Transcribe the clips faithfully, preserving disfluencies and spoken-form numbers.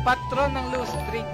Patron ng loose streak.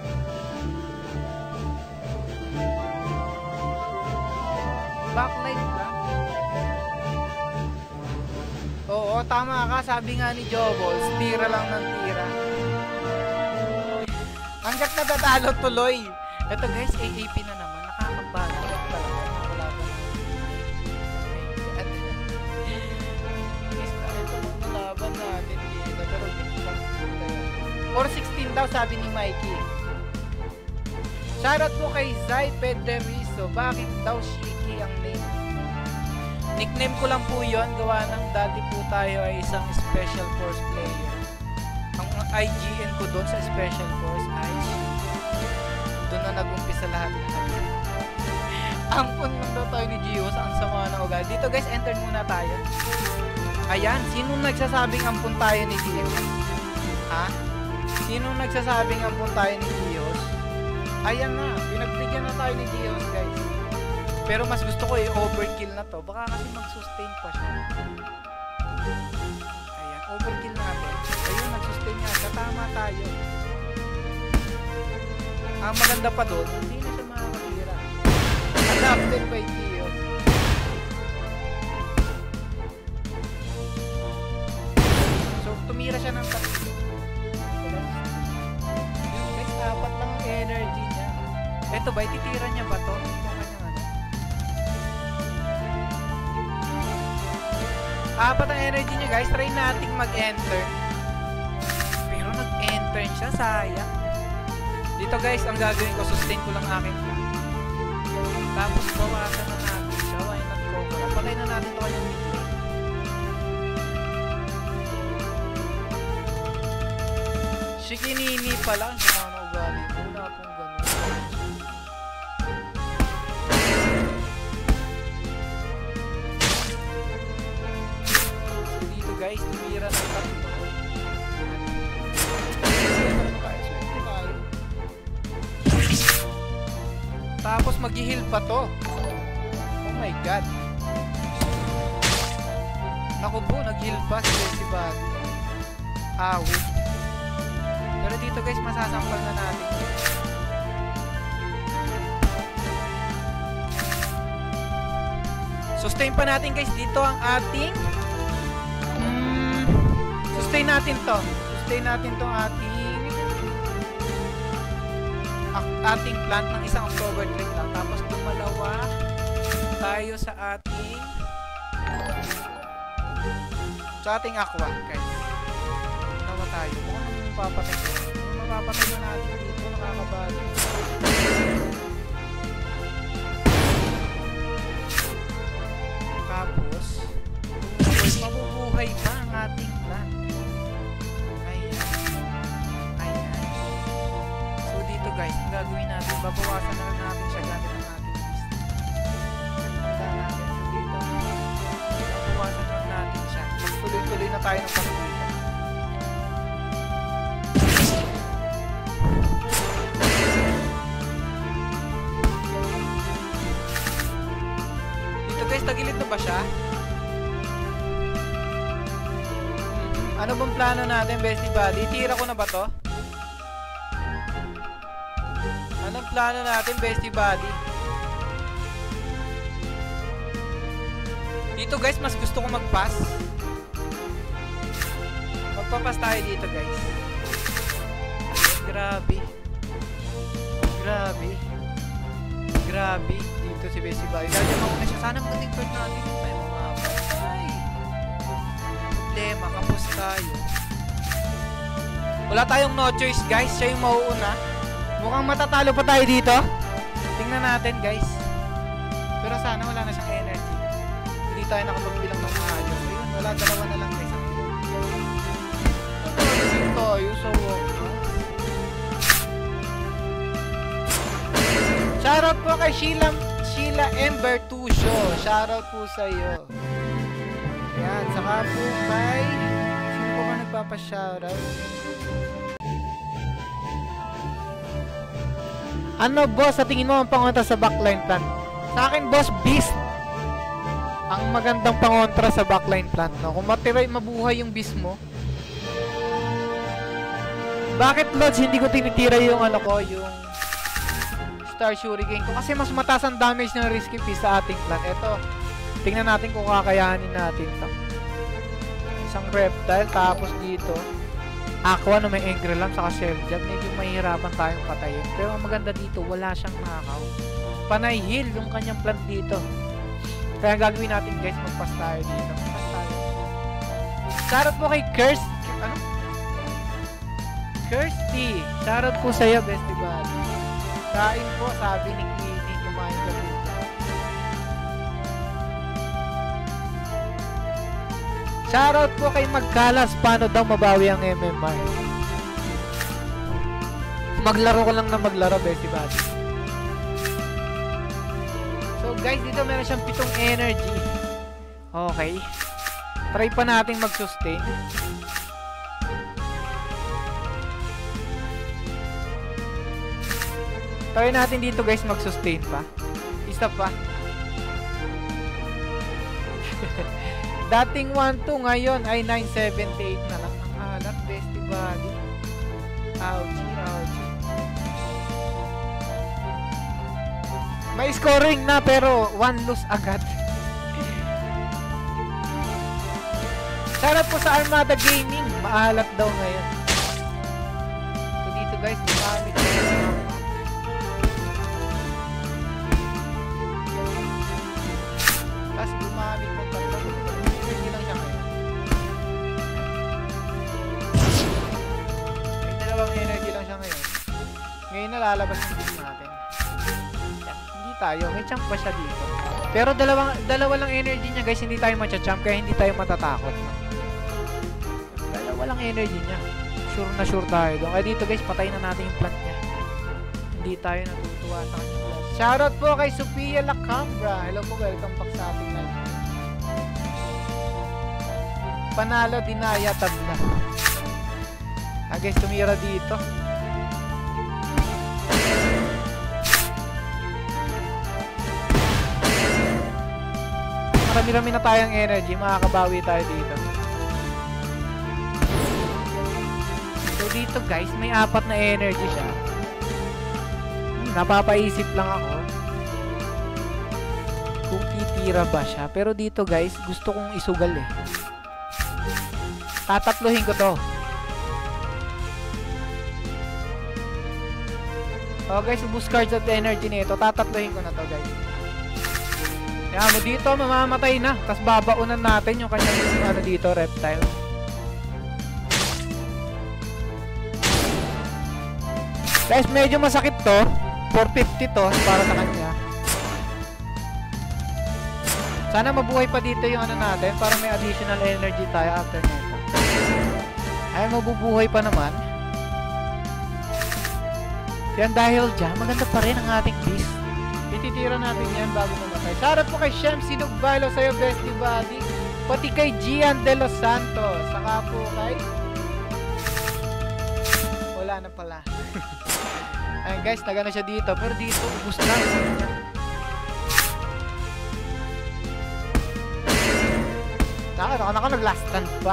Backline lang. Oo, tama ka. Sabi nga ni Jobols, tira lang ng tira. Hanggat natatalo tuloy. Ito guys, A A P na naman. Nakakabagot talaga. Nakakalaban natin. Ito lang nalaban natin dito. Pero four sixteen daw sabi ni Mikey. Shoutout po kay Zay Pederizo. Bakit daw Shiki ang name? Nickname ko lang po yun. Gawa ng dati po tayo ay isang special force player. Ang I G N ko doon sa special force ay doon na nag-umpisa lahat ng natin. Ampun lang daw tayo ni Gio sa ang sama na ugali. Dito guys, enter muna tayo. Ayan, sinong nagsasabing ampun tayo ni Gio? Ha? Sinong nagsasabing ampun tayo ni Gio? Ayan na, pinagbigyan na tayo ni Gio guys. Pero mas gusto ko i-overkill na to. Baka kasi mag-sustain pa siya. Ayan, overkill natin. Ayun, nag-sustain nga. Katama tayo. Ang maganda pa doon, hindi na siya makakatira. Adapted by Gio. So, tumira siya ng tatlo. Guys, apat lang ang energy niya. Eto ba, ititira niya ba to? Apat ang energy niya guys. Try nating mag-enter. Pero nag-enter siya. Sayang. Dito guys, ang gagawin ko, sustain ko lang akin plan. Tapos bawasan na natin siya. Why not go? Napatay na natin ito kanyang mid lane. Shikinini pala. Ang sama na ugali. Wala akong ganun. Guys, tumira ng tatlo. Tapos mag-heal pa to. Oh my god. Naku po, nag-heal pa si Bessie Buddy. Ah, wait. Pero dito guys, masasampal na natin. Sustain pa natin guys dito ang ating sustain natin to. Sustain natin tong ating ating plant ng isang October trade lang. Tapos dumalawa tayo sa ating sa ating aqua guys. Dumalawa tayo. Kung ano yung mapapatay ko. Kung mapapatay na natin dito, nakakabali. Tapos mabubuhay pa ang ating plant. Guys, ang gagawin natin, babawasan na lang natin siya gamit ang ating list. Tanda natin siya dito. Babawasan na lang natin siya. Tuloy-tuloy na tayo ng pagkulitan. Dito guys, tagilid na ba siya? Ano bang plano natin, Bestie Buddy? Tira ko na ba to? Anong plano natin, Bestie Buddy? Dito guys, mas gusto ko mag-pass. Magpa-pass tayo dito guys. Grabe. Grabe. Grabe. Dito si Bestie Buddy. Dahil yung mauna siya. Sana magaling turn natin. Ay, mga ay. Problema. Kapos tayo. Wala tayong no choice guys. Siya yung mauuna. Mukhang matatalo pa tayo dito. Tingnan natin guys. Pero sana wala na siyang energy. Hindi tayo nakapagbilang ng maayos. Ayun, wala, dalawa na lang guys. Natalasin tayo sa wakas. Shoutout po kay Sheila, Sheila Ember Tusho. Shoutout po sa iyo. Yan, saka po kay sino po ba nagpapa-shoutout? Ano boss, sa tingin mo ang pangontra sa backline plant? Sa akin boss, Beast ang magandang pangontra sa backline plant, no? Kung matiray mabuhay yung Beast mo, Bakit Lods hindi ko tinitira yung ano ko, yung Star Shuriken ko? Kasi mas mataas ang damage ng Risky Piece sa ating plan. Ito, tingnan natin kung kakayanin natin to. Isang Reptile, tapos dito Aqua na may Engram saka Shell Jab. Medyo mahihirapan tayong patayin. Pero ang maganda dito, wala siyang nakaw. Panay heal yung kanyang plant dito. Kaya gagawin natin guys, magpas tayo dito. Magpas tayo. Shoutout po kay Curse. Ano? Kirsty. Shoutout po sa'yo, bestie buddy. Kain po, sabi ni Queenie. Kumain ka dito. Shoutout po kay Magkalas. Paano daw mabawi ang M M R? Maglaro ko lang na maglaro, bestie buddy. So guys, dito meron siyang pitong energy. Okay. Try pa natin mag-sustain. Try natin dito guys mag-sustain pa. Isa pa. Dating one two, ngayon ay nine seventy-eight na lang. Ang alat, bestie buddy. Ouchie, ouchie. May scoring na pero one loss agad. Shoutout po sa Armada Gaming. Maalat daw ngayon. So dito guys, dumamit na. Tapos gumamit ng tatlo. Energy lang siya ngayon. May dalawang energy lang siya ngayon. Ngayon nalalabas yung build natin. Hindi tayo. May champ pa siya dito. Pero dalawang, dalawa lang energy niya guys. Hindi tayo matcha-champ kaya hindi tayo matatakot. Dalawa lang energy niya. Sure na sure tayo doon. Kaya dito guys, patay na natin yung plant niya. Hindi tayo natutuwa sa kanya. Shoutout po kay Sophia Lacambra. Hello po, welcome back sa ating live. Panalo, dinaya, tabla. Ah guys, tumira dito. Marami-rami na tayong energy. Makakabawi tayo dito. So dito guys, may apat na energy siya. Napapaisip lang ako kung titira ba siya. Pero dito guys, gusto kong isugal eh. Tatatluhin ko to. Oh guys, ubus cards at energy nito. Tatatluhin ko na to guys. Yan mo dito, mamamatay na. Tapos babaunan natin yung kanyang ano dito, reptile. Guys, medyo masakit to. four fifty to para sa kanya. Sana mabuhay pa dito yung ano natin para may additional energy tayo after nito. Ay, mabubuhay pa naman. Yan dahil dyan, maganda pa rin ang ating beast. Ititira natin yan bago mamatay. Shoutout po kay Shem Sinugbalo sa'yo, bestie buddy. Pati kay Gian De Los Santos. Saka po kay... Wala na pala. Ayan guys, nagano siya dito. Pero dito, ubus na. Naka, naka, naka, nag-last stand pa.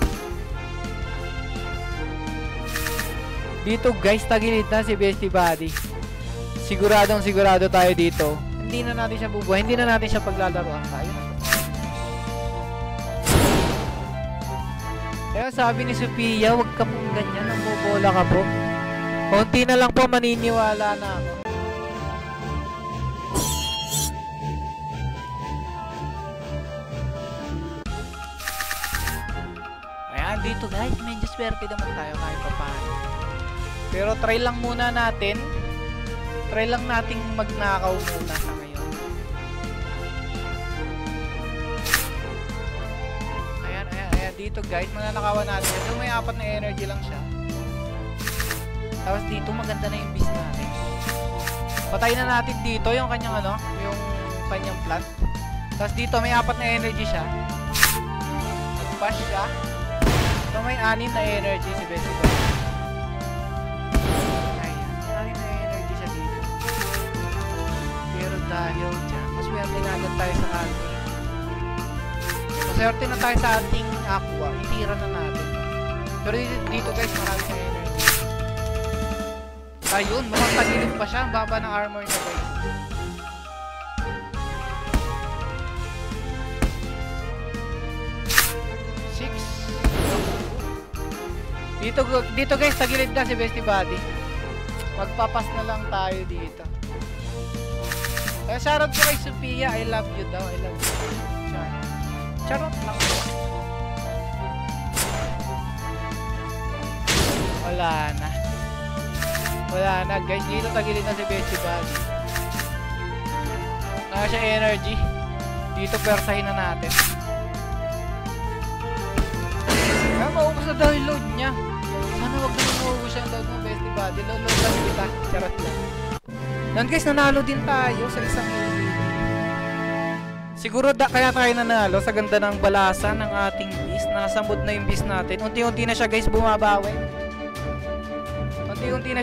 Dito guys, tagilid na si bestie buddy. Siguradong sigurado tayo dito. Hindi na natin siya bubuhay. Hindi na natin siya paglalaroan tayo. Kaya sabi ni Sophia, huwag ka pong ganyan. Nambobola ka po. Konti na lang po, maniniwala na ako. Ayan, dito guys, medyo swerte naman tayo kahit pa paano. Pero try lang muna natin. Try lang nating magnakaw muna sa ngayon. Ayan, ayan, ayan. Dito guys, mananakawan natin. Ito may apat na energy lang siya. Tapos dito maganda na yung beast natin. Patayin na natin dito yung kanyang ano, yung kanyang plant. Tapos dito may apat na energy siya. Nag-pass siya. So may anim na energy si Bessie Boy. Ayan, anim na energy siya dito. Pero dahil dyan, maswerte na agad tayo sa ating. Maswerte na tayo sa ating aqua. Itira na natin. Pero dito, dito guys, marami na energy. Ayun, mukhang tagilid pa siya. Ang baba ng armor niya guys. Six. Dito, dito guys, tagilid na si Bestie Buddy. Magpapas na lang tayo dito. Kaya shoutout ko kay Sophia. I love you daw. I love you. Char. Charot lang. Wala na. Wala na guys. Dito tagilid na si Bestie Buddy. Naka siya energy. Dito persahin na natin. Kaya maubos na daw yung load niya. Sana wag na maubos yung load mo, Bestie Buddy. Load lang kita. Charot lang. Yan guys, nanalo din tayo sa isang load. Siguro da, kaya tayo nanalo sa ganda ng balasa ng ating beast. Nasa mood na yung beast natin. Unti-unti na siya guys bumabawi. Unti-unti na